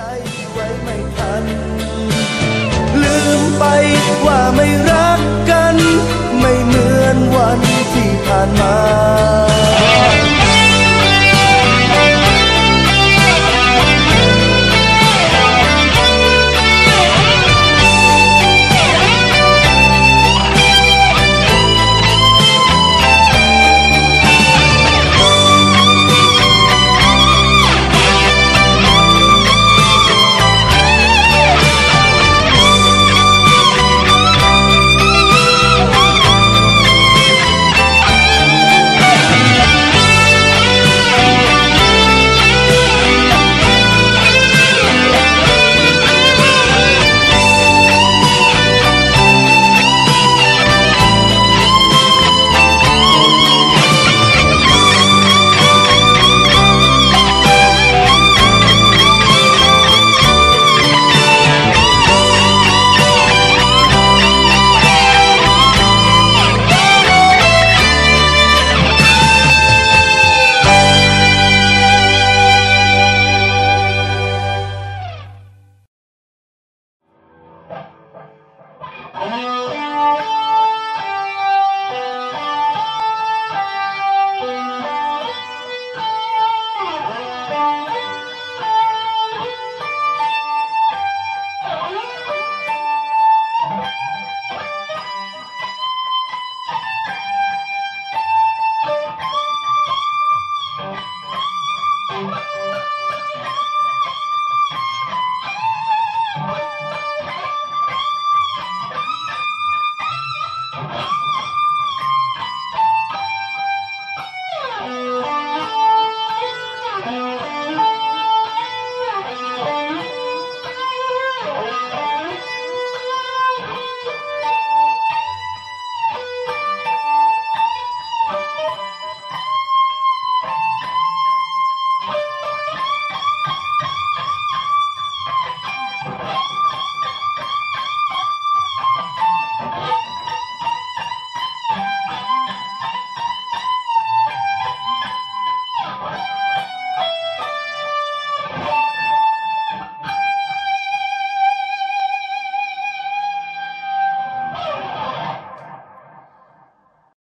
ไว้ไม่ทันลืมไปว่าไม่รักกันไม่เหมือนวันที่ผ่านมา